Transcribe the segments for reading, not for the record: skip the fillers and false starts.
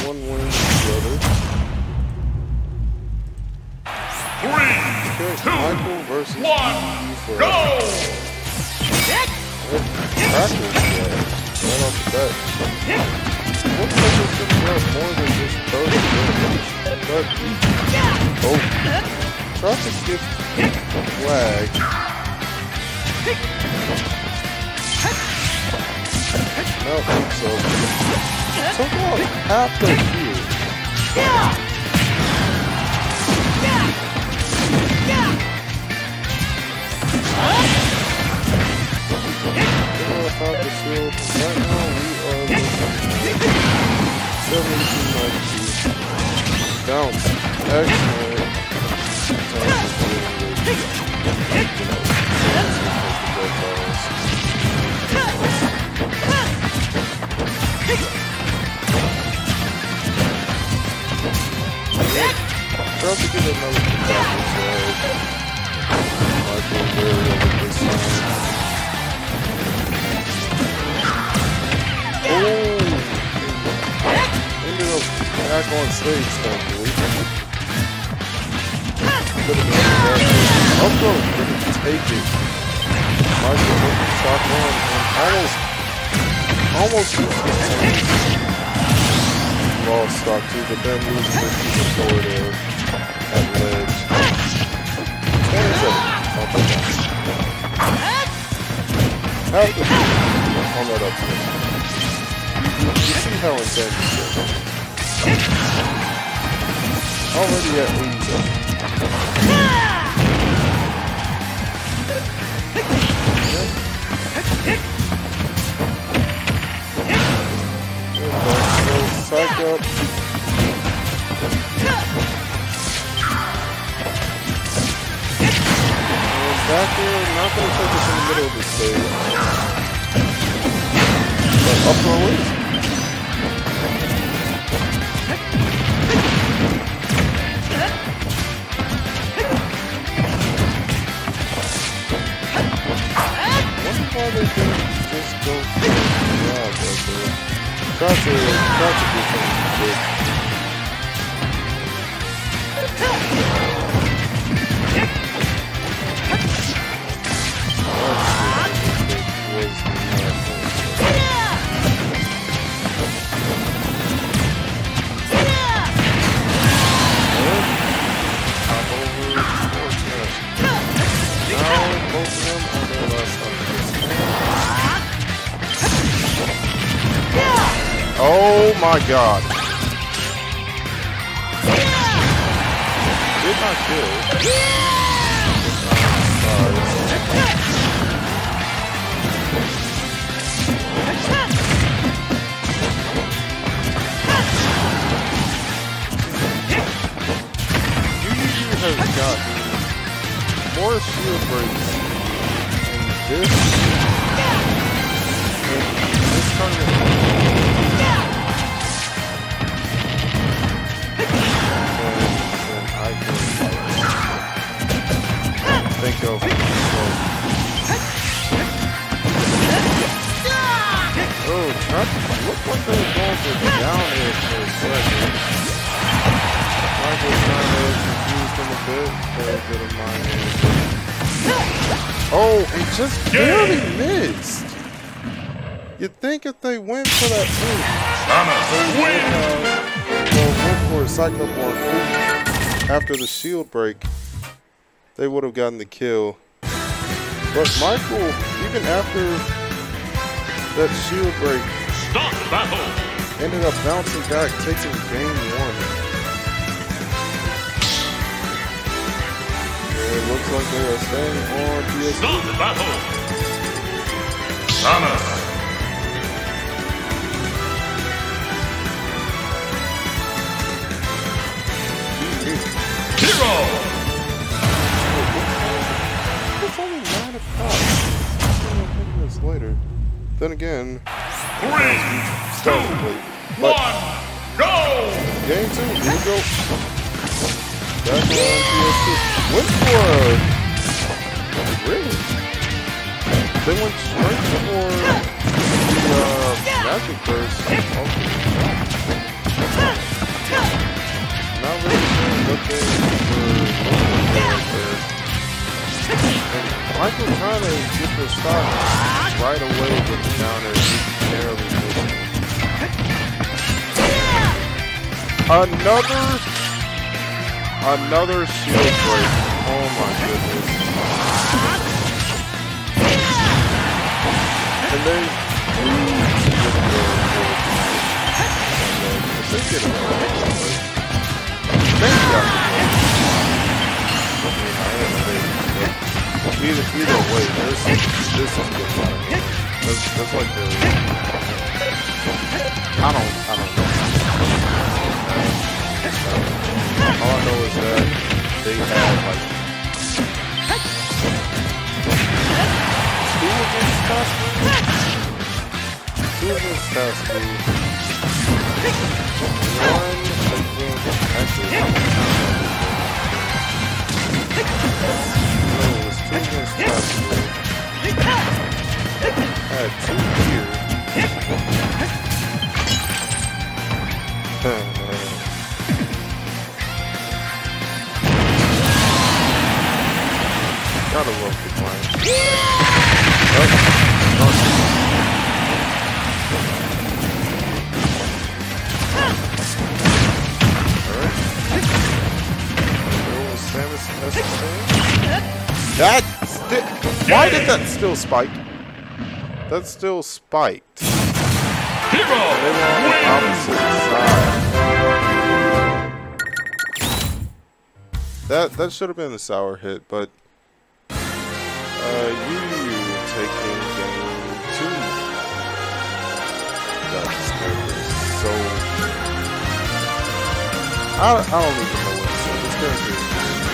one win the other. 3, Okay, 2, Michael versus 1, for go! practice right off the bat. Looks like it's gonna grab more than just throws damage. But oh, tries to skip flag. No, I think so. Took out half the field. About the shield. Right now we are looking at 1792. Bounce. Excellent. Try to get another attack Michael very over this time. Ended up back on stage, thankfully. Up throw, couldn't take it. Michael with the top one and almost lost stock too, but then losing the keeper forward there at ledge. 27. I'll take that. Half the on that up here. You see how intense it is. Already at 87. Psych up. And back here, not going to focus in the middle of the stage. But up throw is. Why they didn't just go for the job right there. Try to do something big. Oh my god. Did not kill. Yu has gotten more shield breaks in this tournament. Think of oh, looked like they were going for the down air for a second. Michael's kind of confused him a bit. Very good of mine. Oh, and just barely missed. You'd think if they went for that move, went for a cycle up on after the shield break, they would have gotten the kill. But Michael, even after that shield break, ended up bouncing back, taking game one. Yeah, it looks like they are staying on PSG. Stop the battle! Thomas! Hero! It's only 9 o'clock. 10 minutes later. Then again, 3, 2, 1, go! Game 2, here we go. Back on PS2. Went for really? They went straight for the Magic Burst. Okay. wasn't trying to get the stock right away with the down air. Just barely missing. Another shield break. Oh my goodness. And they get it either way, this is good. That's like the I don't know. All I know is that they have like 2 against Tasman. 1 against actually no, it was 2 against Tasman. I had 2 here. Gotta love the plan. Why did that still spike? That still spiked. Hero They were on the opposite side. That should have been the sour hit, but you taking game 2. That's so. I don't even know what to say. This character is.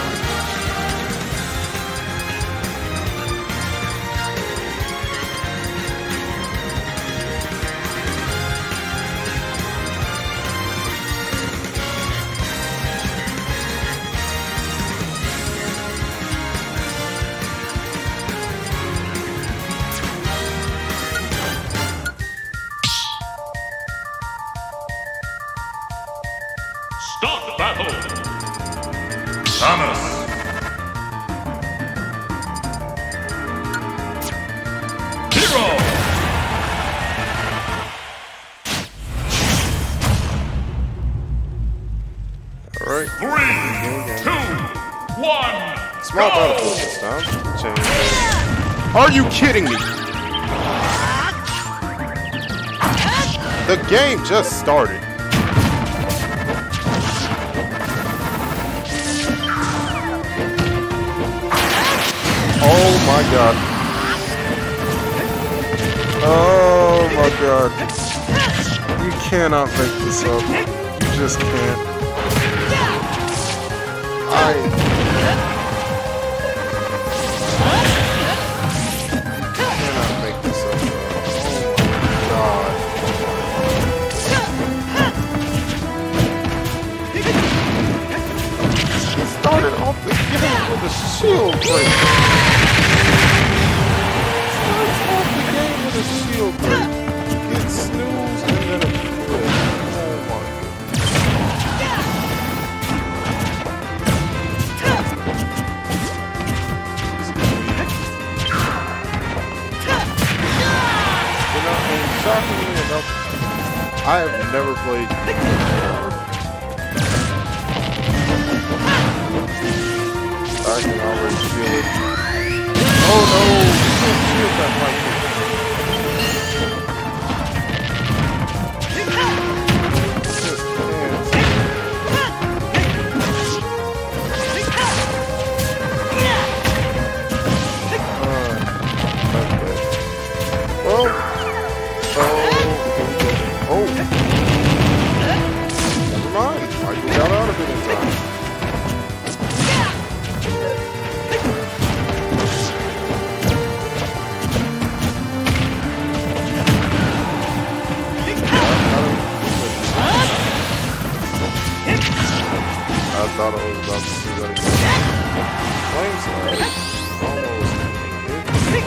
Start battle. Samus. Hero. Alright. 3, 2, 1. Small battlefield this time. Change. Are you kidding me? The game just started. Oh my god. Oh my god. You cannot make this up. You just can't. Cannot make this up. Oh my god. He started off the game with a shield break. A shield break. Get snooze and then a crit. Oh my You know, and shockingly enough, I have never played I can already feel it. Oh no! You can't shield that like this. Never mind. Michael got out of it in time. I thought I was about to see that again. Flames almost hit.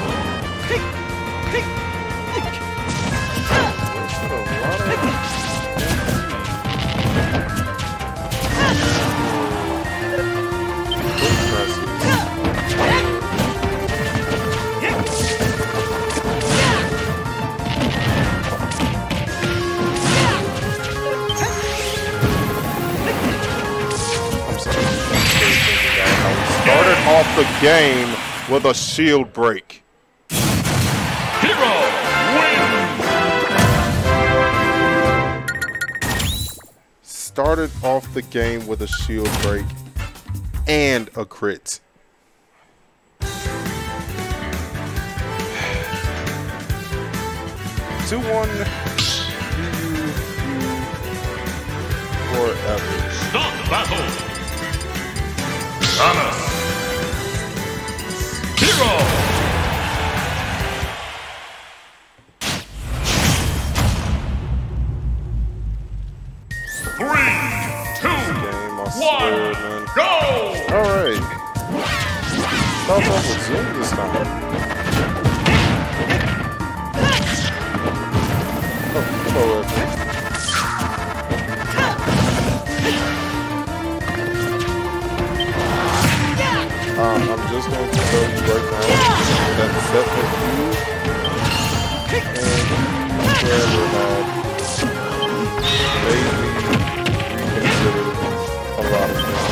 the game with a shield break. Hero wins. Started off the game with a shield break and a crit. Two one. Forever. Stop battle. Samus. Hero. 3, 2, 1, go! Alright. Start off with Zoom this time. Oh, hello, everyone. I'm just going to tell you right now that the set for you and forever had made me reconsider a lot of things.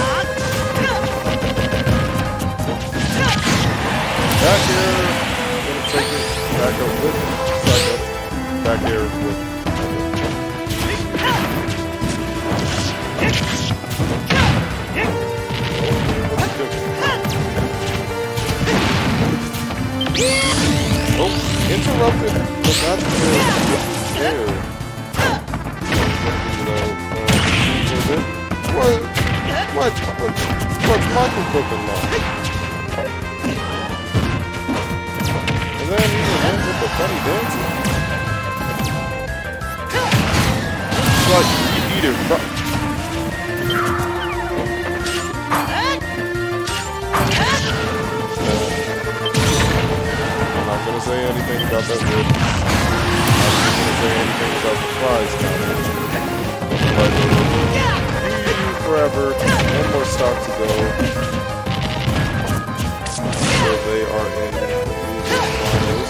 Back air, I'm going to take it back up with me. Back air with me. Oh, interrupted, but not there. What's Michael cooking now? And then he ends with the funny dancing. It's like you eat it. I'm not gonna say anything about that rib. I'm not gonna say anything about the fries now. But forever, one more stop to go. So they are in the finals.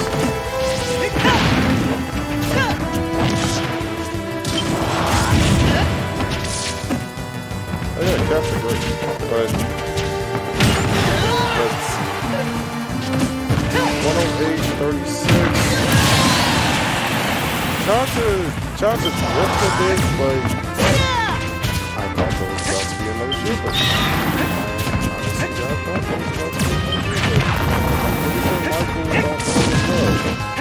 Oh yeah, Captain great. But let's see. 108.36. Chance drift a bit, but I thought there was about to be another shooter. Honestly, I thought there was about to be another shooter. Michael was off on the club.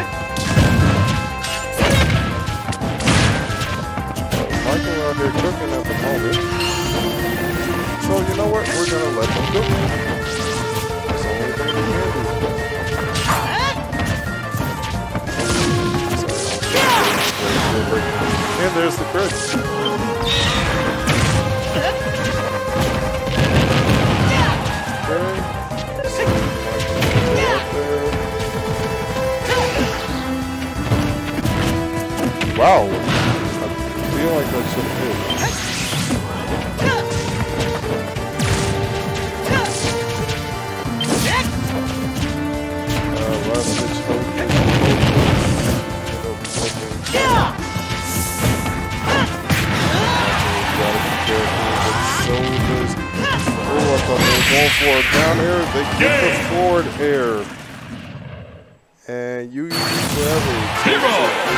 Michael out here cooking at the moment. So you know what? We're gonna let them cook. That's the only thing we can do. And there's the crit. Wow. I feel like that should have hit. Last pitch hope. Oh, I thought they were going for a down air. They get the forward air. And you forever. Hero